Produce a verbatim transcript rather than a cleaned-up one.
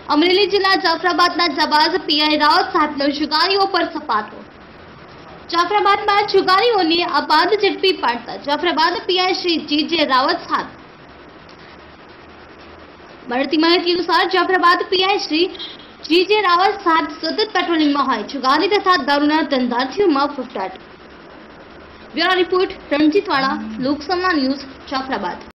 અમરેલી જિલ્લા જાફરાબાદના જાબાઝ પીઆઈ રાવત સાહેબનો જુગારીઓ પર સપાટો। જાફરાબાદમાં જુગારીઓની અબાધ ઝડપી પાડતા જાફરાબાદ પીઆઈ શ્રી જીજે રાવત સાહેબ મળતી માહિતી અનુસાર જાફરાબાદ પીઆઈ શ્રી જીજે રાવત સાહેબ સતત પેટ્રોલિંગમાં હોય જુગારી તથા દારૂના ધંધાર્થીઓમાં ફફડાટ। Bureau report Ranjitwala, Loksama news, Jafrabad.